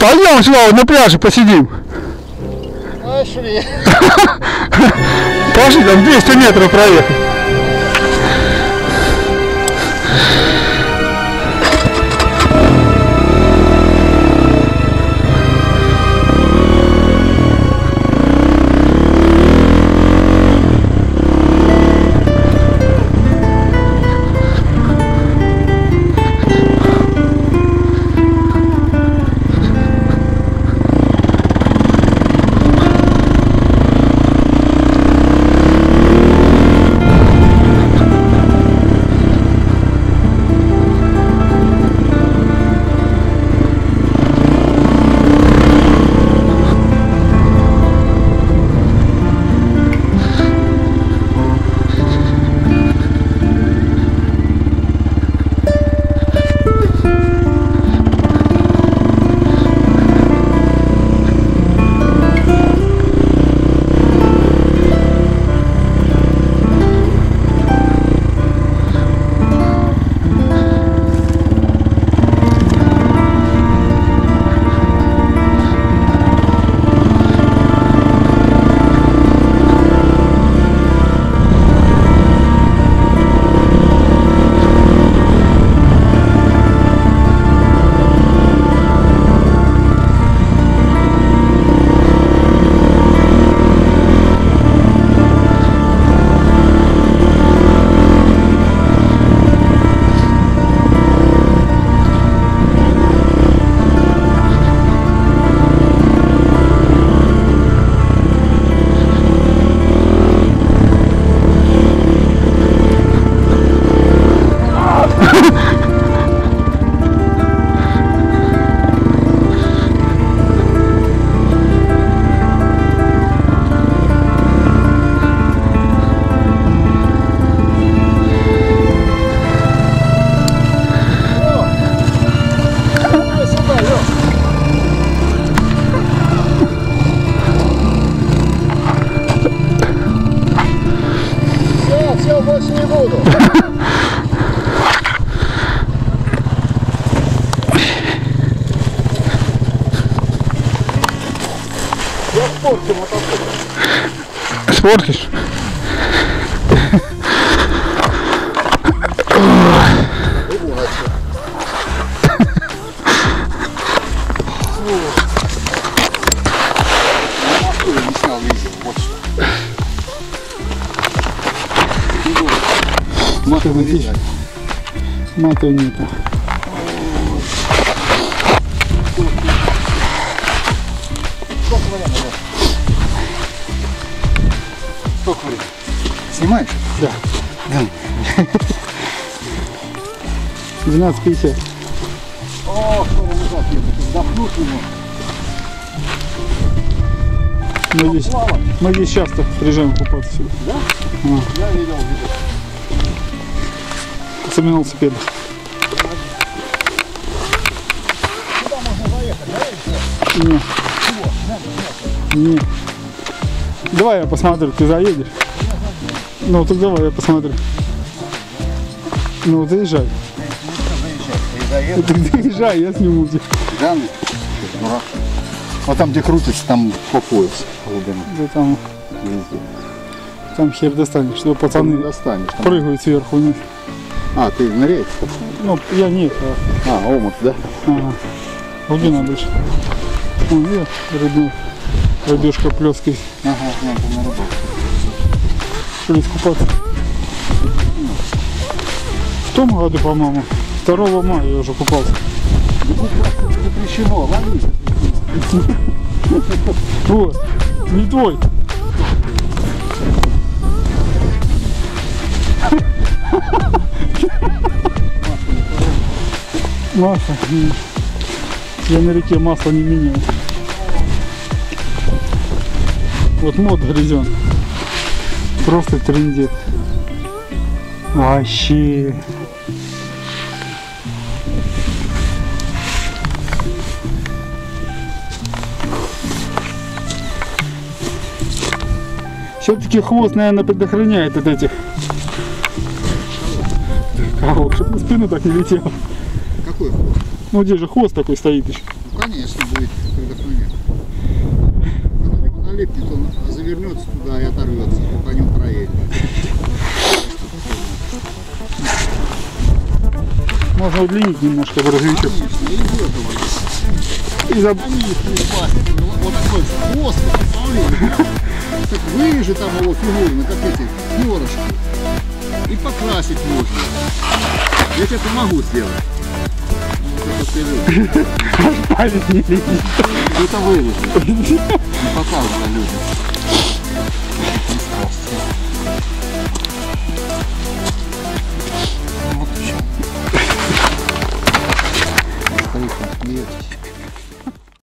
Пойдем, Слава, на пляже посидим. Пошли. Пошли, там 200 метров проехать. Больше не буду. Я спорчу мотоцикл. Спортишь? Матов нету. Сколько времени? Снимаешь? Да. 12:50. О, скоро назад ехать. Вдохнуть ему. Мы здесь часто приезжаем купаться сюда. Да? А. Я видел. Особенно велосипеды. Сюда можно заехать, да? Нет. Нет. Давай я посмотрю, ты заедешь? Ну так давай я посмотрю. Ну заезжай. Ты заезжай, я сниму тебя. Да, дурак. Вот там, где крутится, там по пояс глубина. Да там. Везде. Там хер достанешь, что пацаны достанешь, там. прыгают сверху вниз. А, ты ныряешь? Ну, я нет. Омут, да? Ага. Глубина больше. Вон, видишь, рыбешка плескает. Ага, я там на рыбалку. Шли искупаться. В том году, по-моему, 2 мая я уже купался. Запрещено, лови. Вот, не твой. Масло. Я на реке масло не меняю. Вот мод грязен. Просто трындец. Вообще. Все-таки хвост, наверное, предохраняет от этих коров, чтобы на спину так не летело. Какой хвост? Ну где же хвост такой стоит еще? Ну, конечно, будет. прилипнет, он завернется туда и оторвется, и по нему проедет. Можно удлинить немножко грузовичок. Конечно, и идет его. И за... Они их пластик, вот такой хвост, представляете, так вырежи там его фигурно, как эти перышки, и покрасить можно. Я тебе помогу сделать. Вот это вперед. Палец не лезет. Это вырежи. Не показывай людям. Вот еще. Старик, смеетесь.